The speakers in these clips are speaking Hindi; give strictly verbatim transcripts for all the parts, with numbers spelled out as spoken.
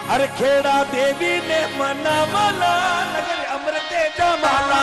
अरे खेड़ा देवी ने मनावला नगर अमृते जमाला।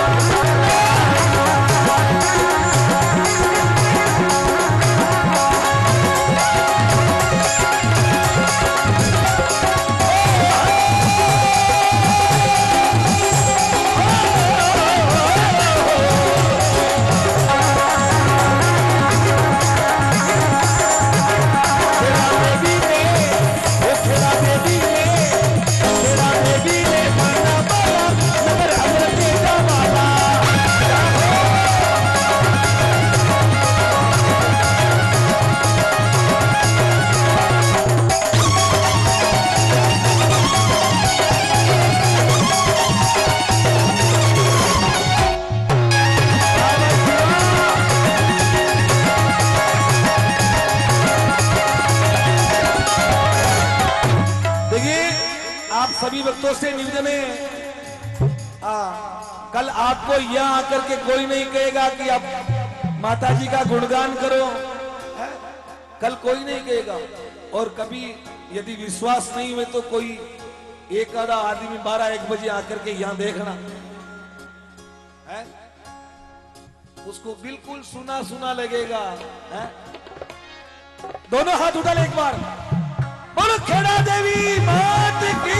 सभी भक्तों से निवेदन है, कल आपको यहाँ आकर के कोई नहीं कहेगा कि आप माता जी का गुणगान करो, है? कल कोई नहीं कहेगा। और कभी यदि विश्वास नहीं हुए तो कोई एक आधा आदमी बारह एक बजे आकर के यहाँ देखना है, उसको बिल्कुल सुना सुना लगेगा, है? दोनों हाथ उठा ले एक बार, बोलो खेड़ा देवी मात की।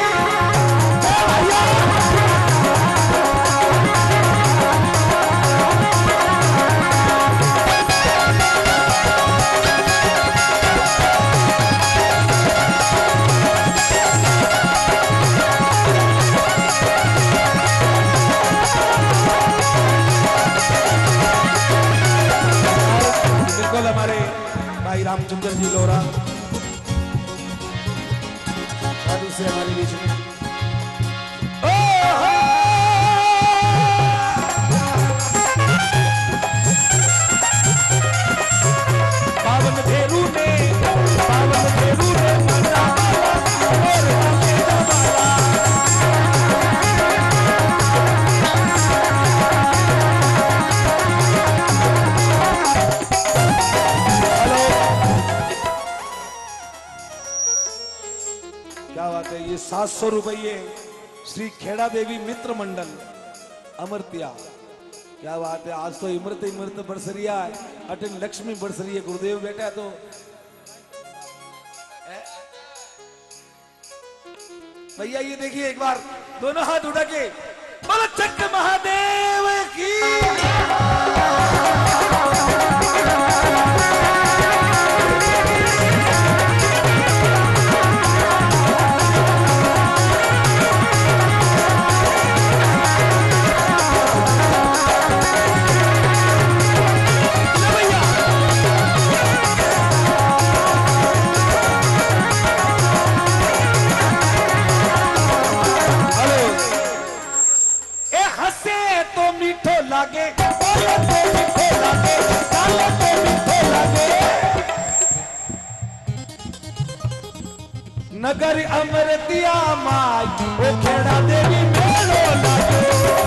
बिल्कुल हमारे भाई रामचंद्र जी लोरा से हमारे बीच में पावन भेरू ने पावन भेरू ने मना और हमें जमाला। क्या बात है, ये सात सौ रुपये श्री खेड़ा देवी मित्र मंडल अमृतिया। क्या बात है, आज तो इमृत इमृत बरसरिया अटन लक्ष्मी बरसरिया गुरुदेव बेटा। तो भैया ये देखिए एक बार दोनों हाथ उठा के बोलो चक्र महादेव की। नगर अमृतिया माई ओ खेड़ा देवी मेलो लागो।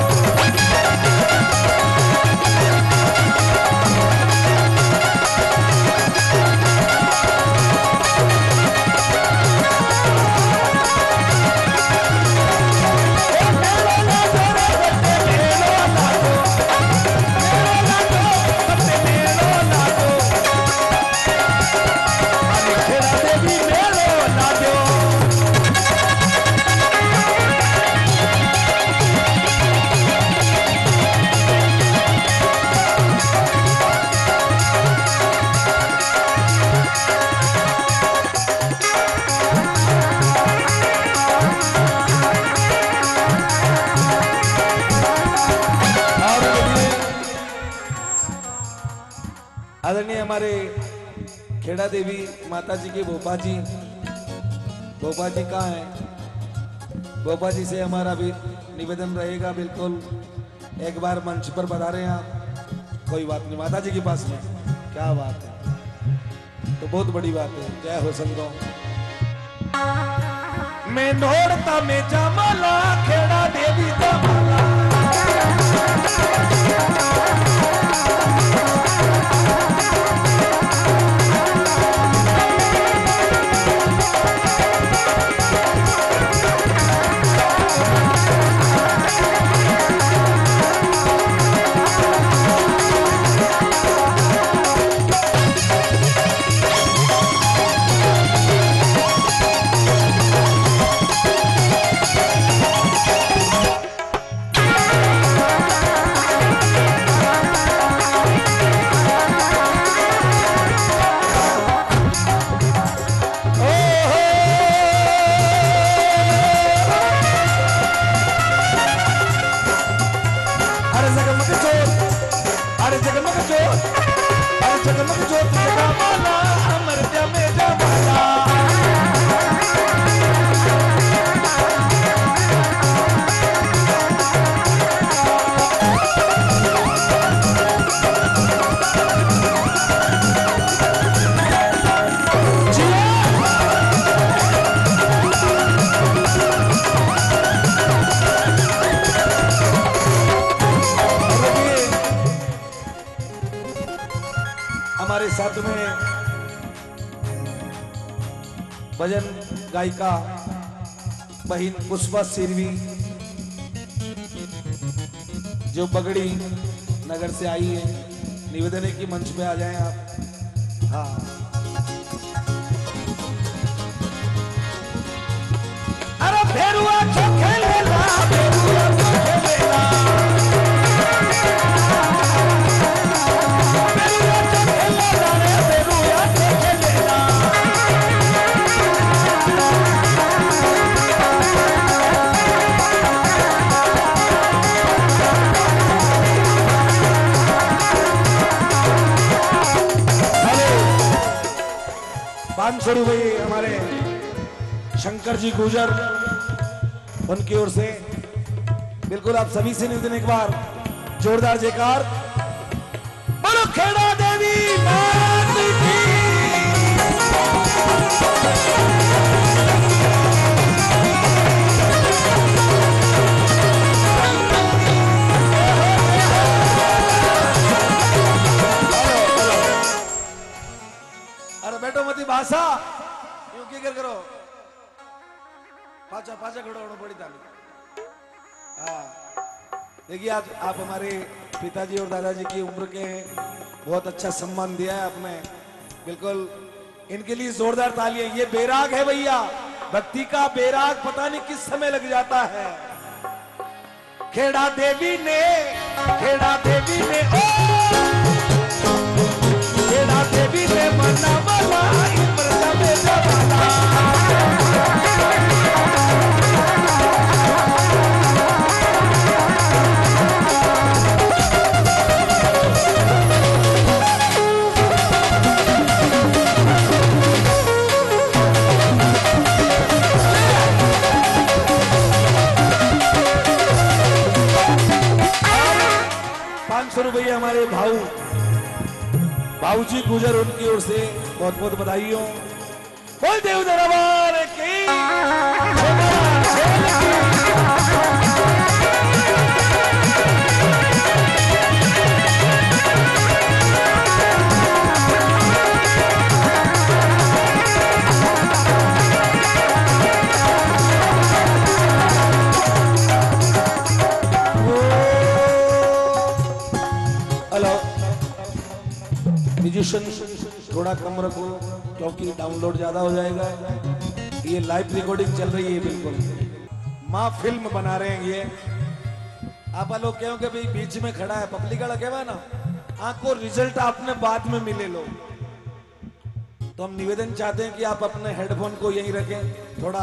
आदरणीय हमारे खेड़ा देवी माता जी के भोपा जी, भोपा जी कहाँ है? भोपा जी से हमारा भी निवेदन रहेगा, बिल्कुल एक बार मंच पर पधारे आप। कोई बात नहीं, माता जी के पास में क्या बात है, तो बहुत बड़ी बात है। जय हो संतों। मैं नोड़ता में जमाला खेड़ा देवी जमाला। अरे जगमग ज्योति जगमाला अमर जमे जमाला। हमारे साथ में भजन गायिका बहन पुष्पा सिरवी जो बगड़ी नगर से आई है, निवेदन है कि मंच पे आ जाएं आप। हाँ, अरे फेरुआ जो खेलेला, फेरुआ जो खेलेला, पांच सौ रुपये हमारे शंकर जी गुजर उनकी ओर से। बिल्कुल आप सभी से निवेदन, एक बार जोरदार जयकार बोलो खेड़ा देवी मात की। अरे बैठो मती भाषा क्यों की कर करो, पाचा पाचा खड़ो होना पड़ी ताली। हाँ देखिए, आज आप हमारे पिताजी और दादाजी की उम्र के हैं, बहुत अच्छा सम्मान दिया है आपने। बिल्कुल इनके लिए जोरदार तालियां। ये बैराग है भैया, भक्ति का बैराग पता नहीं किस समय लग जाता है। खेड़ा देवी ने, खेड़ा देवी ने, खेड़ा देवी ने मना वाला इमरता में जमाना। पांच सौ रुपये हमारे भाऊ भाऊजी गुजर उनकी ओर से बहुत बहुत बधाई हो। बोल देव दरबार की। म्यूजिशियन थोड़ा कम रखो क्योंकि डाउनलोड ज्यादा हो जाएगा। ये लाइव रिकॉर्डिंग चल रही है, बिल्कुल माँ फिल्म बना रहे हैं ये। आप लोग कहोगे भाई बीच में खड़ा है पब्लिक वाला कहवा ना, आपको रिजल्ट आपने बाद में मिले लो। तो हम निवेदन चाहते हैं कि आप अपने हेडफोन को यहीं रखें, थोड़ा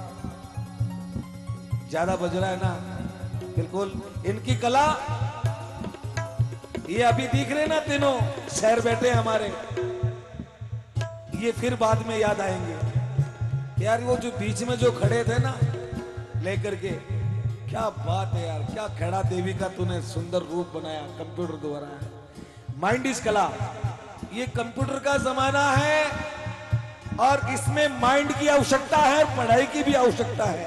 ज्यादा बज रहा है ना। बिल्कुल इनकी कला, ये अभी दिख रहे ना तीनों शहर बैठे हमारे, ये फिर बाद में याद आएंगे यार। वो जो बीच में जो खड़े थे ना लेकर के, क्या बात है यार, क्या खेड़ा देवी का तूने सुंदर रूप बनाया कंप्यूटर द्वारा। माइंड इज कला, ये कंप्यूटर का जमाना है और इसमें माइंड की आवश्यकता है, पढ़ाई की भी आवश्यकता है।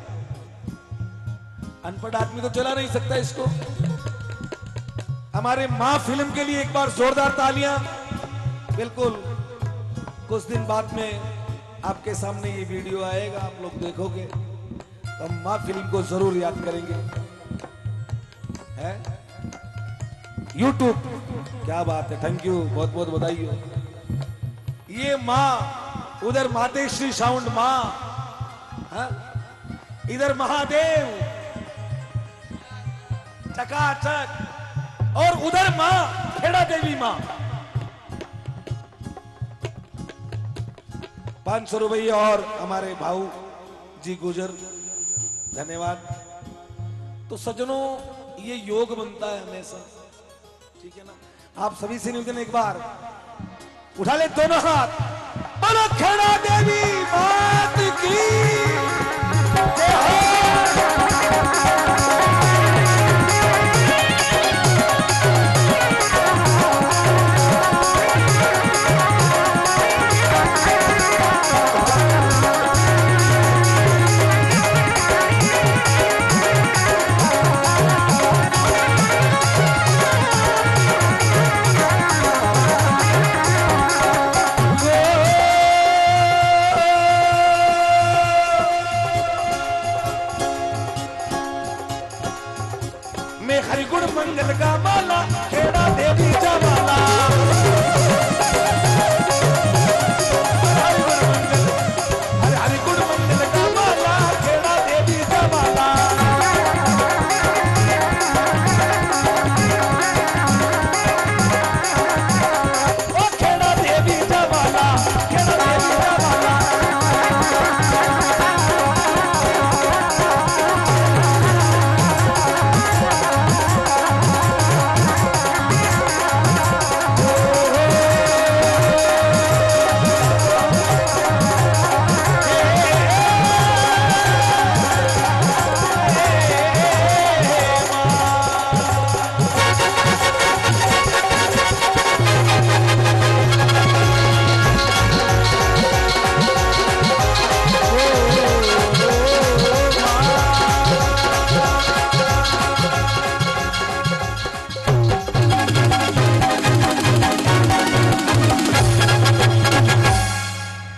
अनपढ़ आदमी तो चला नहीं सकता इसको। हमारे मां फिल्म के लिए एक बार जोरदार तालियां। बिल्कुल कुछ दिन बाद में आपके सामने ये वीडियो आएगा, आप लोग देखोगे तो हम मां फिल्म को जरूर याद करेंगे। है यूट्यूब, क्या बात है, थैंक यू, बहुत बहुत बधाई हो। ये मां, उधर मातेश्री साउंड मां, इधर महादेव चकाचक, और उधर मां खेड़ा देवी मां। पांच सौ रुपये और हमारे भाऊ जी गुजर, धन्यवाद। तो सज्जनों ये योग बनता है हमेशा, ठीक है ना। आप सभी से निवेदन एक बार उठा ले दोनों हाथ, बोलो खड़ा देवी मात की।